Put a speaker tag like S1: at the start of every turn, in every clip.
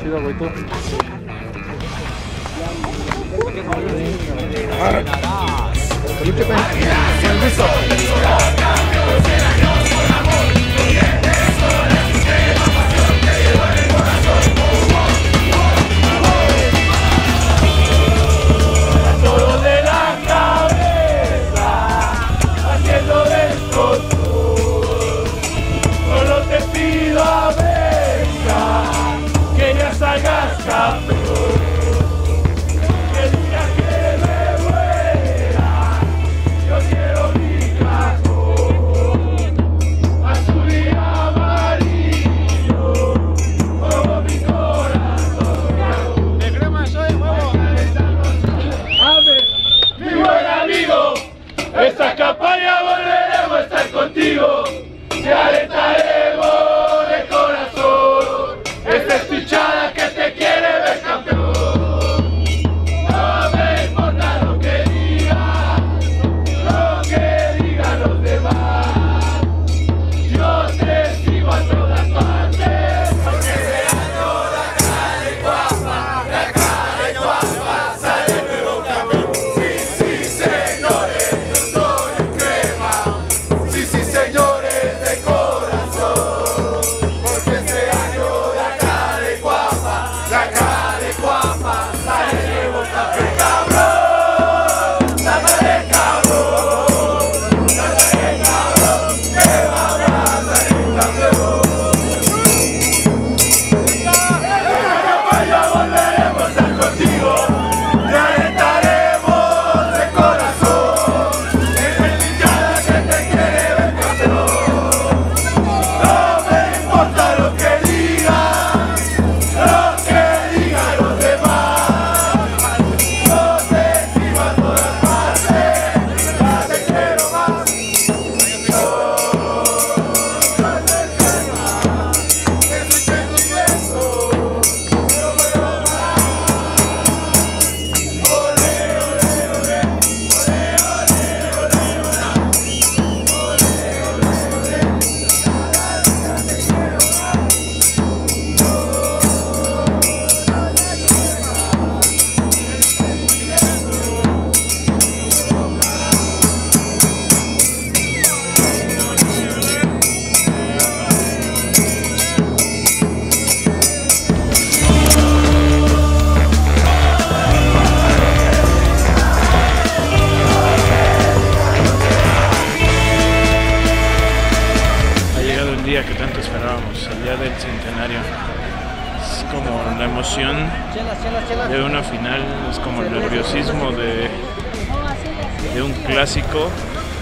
S1: chido, güey, tú.
S2: Esta campaña volveremos a estar contigo, te alentaremos de corazón. Esta es tu hinchada que te quiere ver campeón. No me importa lo que digan los demás. Yo te sigo a todas partes, porque será la cara de guapa, la cara de guapa, sale el nuevo campeón. Sí, señores.
S3: Que tanto esperábamos, el día del centenario. Es como la emoción de una final, es como el nerviosismo de un clásico.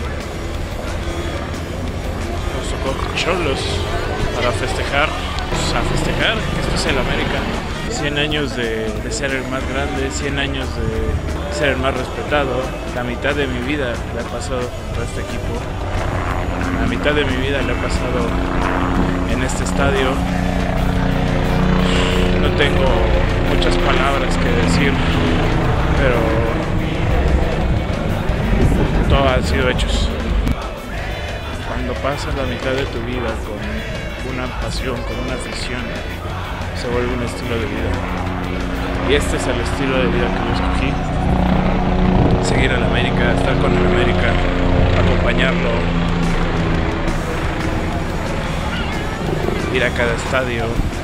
S3: Nos tocó Cholos para festejar, que esto es el América. 100 años de ser el más grande, 100 años de ser el más respetado. La mitad de mi vida la he pasado por este equipo. La mitad de mi vida la he pasado en este estadio. No tengo muchas palabras que decir, pero todo han sido hechos. Cuando pasas la mitad de tu vida con una pasión, con una afición, se vuelve un estilo de vida. Y este es el estilo de vida que yo escogí. Seguir al América, estar con el América, acompañarlo, ir a cada estadio,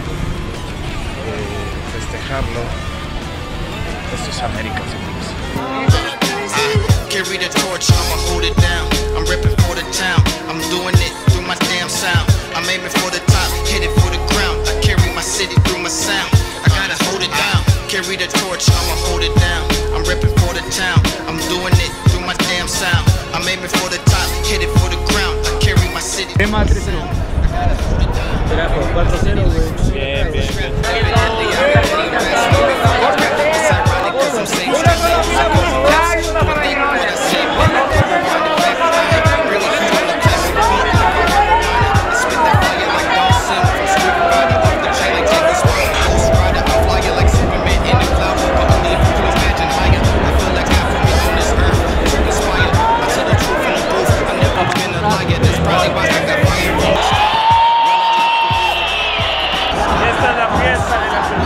S3: festejarlo. Esto es América, señores.
S4: Carry the torch, I'ma hold it down. I'm repping for the town. I'm doing it through my damn sound. I'm aiming for the top, headed for the ground. I carry my city through my sound. I gotta hold it down. Carry the torch, I'ma hold it down. I'm repping for the town. I'm doing it through my damn sound. I'm aiming for the top, headed for the ground. I carry my city.
S1: Tema 3-0. Será por 4-0, güey.
S3: Bien, bien, bien.
S2: Esta es la fiesta de la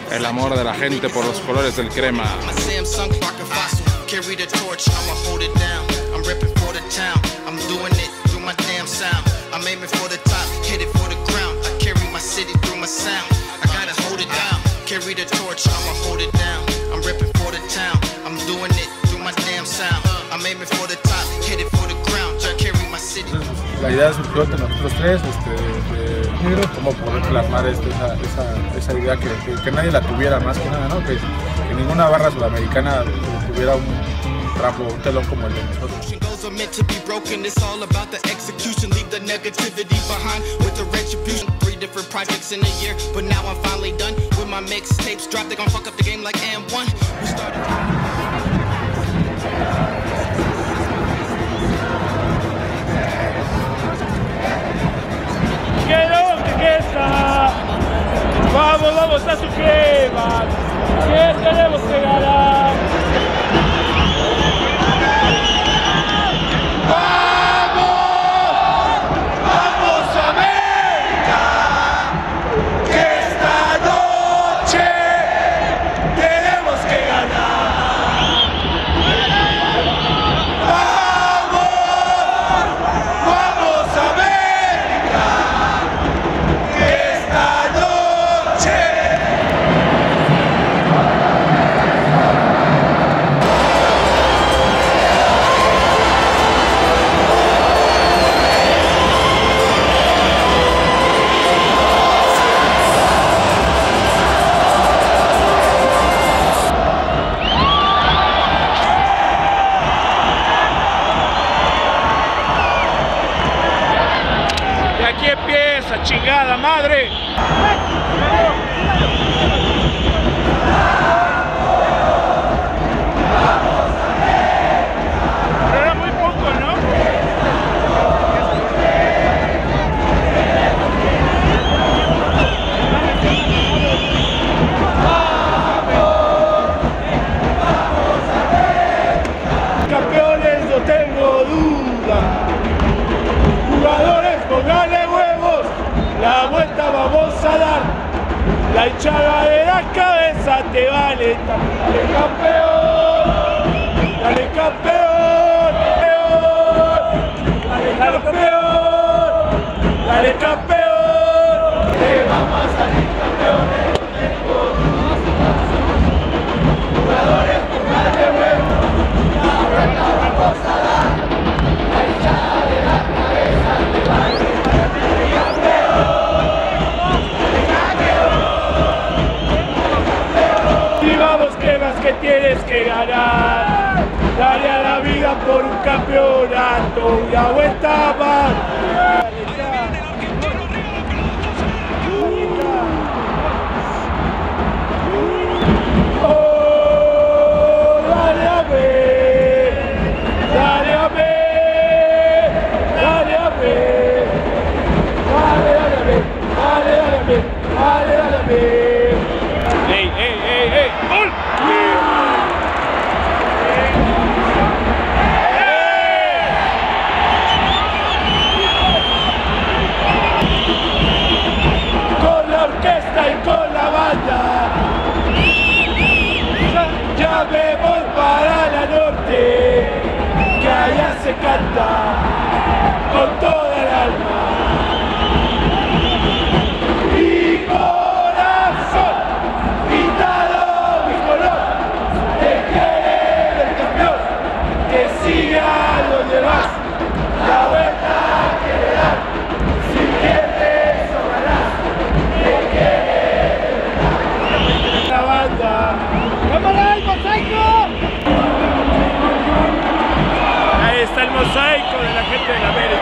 S5: el amor de la gente por los colores del crema.
S4: Carry the torch, I'ma hold it down. I'm repping for the town. I'm doing it through my damn sound. I'm aiming for the top, hit it for the ground. I carry my city through my sound. I gotta hold it down. Carry the torch, I'ma hold it down. I'm repping for the town. I'm doing it through my damn sound. I'm aiming for the top, hit it for the ground. I carry my city.
S6: La idea surgió entre nosotros tres, de cómo poder plasmar esa idea que nadie la tuviera, más que nada, ¿no? Que ninguna barra sudamericana tuviera un trapo, un telón como el de nosotros.
S4: Are meant to be broken, it's all about the execution. Leave the negativity behind with the retribution. 3 different projects in a year, but now I'm finally done with my mixtapes drop. They gon' fuck up the game like M1. We started.
S3: ¿Qué está? Vamos, vamos a su crema. ¿Qué tenemos que ganar? Aquí empieza, chingada madre. Pero era muy poco, ¿no? Campeones, no tengo duda. Jugadores, póngale huevos, la vuelta vamos a dar. La hinchada de la cabeza te vale. Dale campeón, dale campeón, dale campeón, dale campeón. Te vamos a salir campeones. Jugadores, póngale huevos, la vuelta vamos a dar. La hinchada de la cabeza te vale. Y vamos, que más que tienes que ganar. Dale a la vida por un campeonato. Una vuelta más. Oh, dale a ver. Dale a ver. Dale a ver. Dale a ver. Dale a ver. Dale a ver. ¡Ey, ey, ey, ey! ¡Gol! Con la orquesta y con la banda ya me voy para la norte, que allá se canta con toda el alma. Mi corazón pintado mi color, te quiere el campeón, que siga donde vas, la vuelta que le das, si pierdes o ganás, te quiere la banda. ¡Cámara, el mosaico! Ahí está el mosaico de la gente de la América.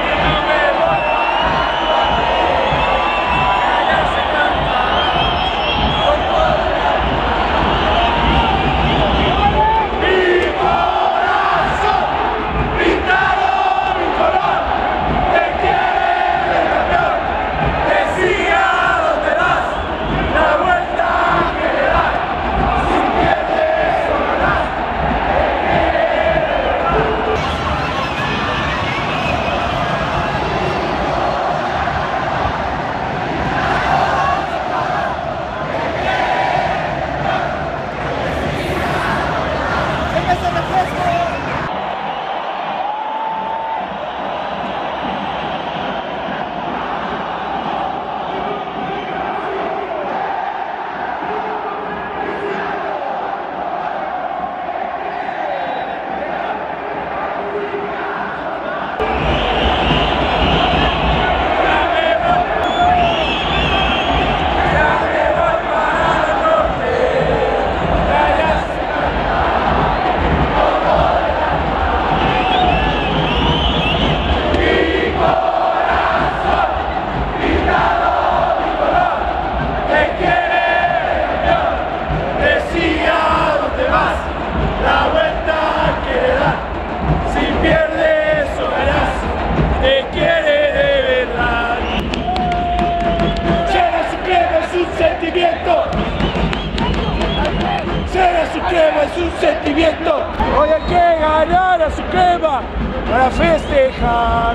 S2: un sentimiento. Hoy hay que ganar a su crema para festejar.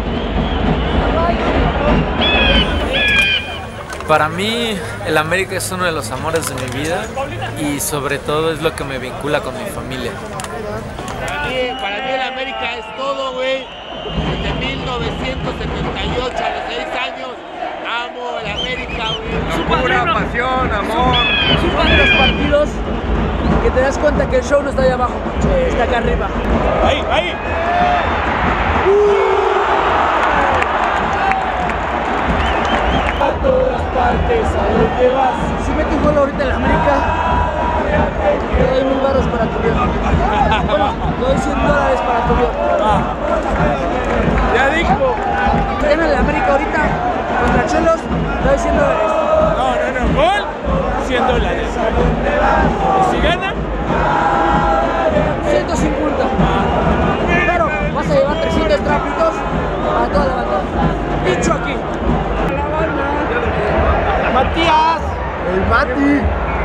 S1: Para mí, el América es uno de los amores de mi vida y sobre todo es lo que me vincula con mi familia.
S7: Para mí el América es todo, güey. Desde 1978 a los 6 años amo el América, güey.
S2: Pura pasión, amor.
S8: Es un par de los partidos que te das cuenta que el show no está ahí abajo, está acá arriba.
S2: Ahí, ahí. A todas partes, ¿a dónde vas?
S8: Si metes un gol ahorita en la América, te doy $1000 para tu avión. Bueno, te doy $100 para tu avión.
S2: Ya dijo.
S8: Gana el América ahorita contra Cholos, te doy $100.
S2: No, gol, $100. ¿Y si gana?
S8: 150. Pero vas a llevar 300 trapitos para toda la banda. Dicho aquí.
S2: Matías. El Mati.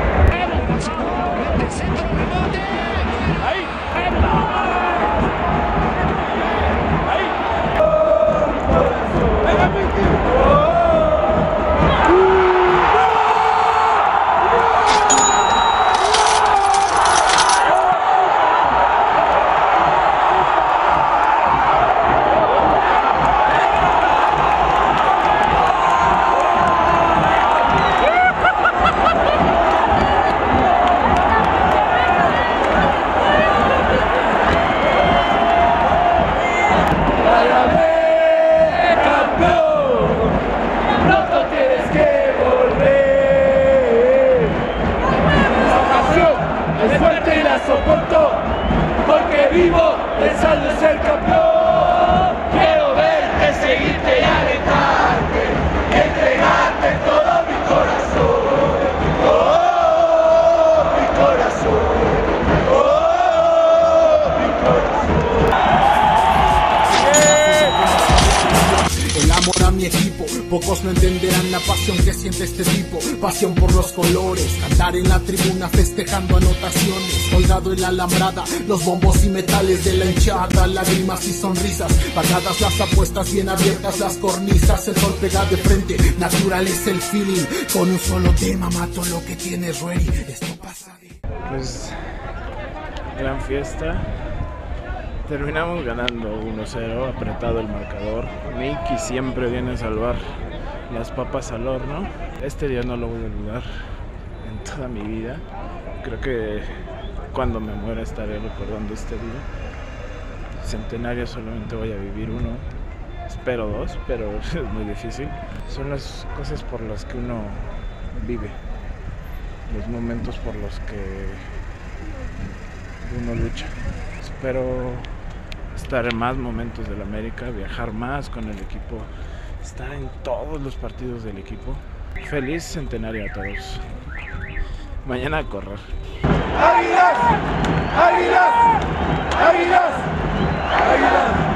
S2: Ahí. Soporto porque vivo pensando en ser campeón. Quiero verte, seguirte y alentarte, entregarte todo mi corazón. Oh, mi corazón. Oh, mi corazón.
S9: El amor a mi equipo, pocos no entenderán la pasión que siente este tipo. Pasión por los colores, cantar en la tribuna festejando anotaciones. Colgado en la alambrada, los bombos y metales de la hinchada. Lágrimas y sonrisas, pagadas las apuestas, bien abiertas las cornisas. El sol pega de frente, natural es el feeling. Con un solo tema mato lo que tienes ready. Esto pasa de...
S3: Pues, gran fiesta. Terminamos ganando 1-0, apretado el marcador. Mickey siempre viene a salvar las papas al horno. Este día no lo voy a olvidar en toda mi vida. Creo que cuando me muera estaré recordando este día. Centenario solamente voy a vivir uno, espero 2, pero es muy difícil. Son las cosas por las que uno vive, los momentos por los que uno lucha. Espero estar en más momentos del América, viajar más con el equipo, estar en todos los partidos del equipo. Feliz centenario a todos. Mañana a correr.
S2: ¡Águilas! ¡Águilas! ¡Águilas! ¡Águilas!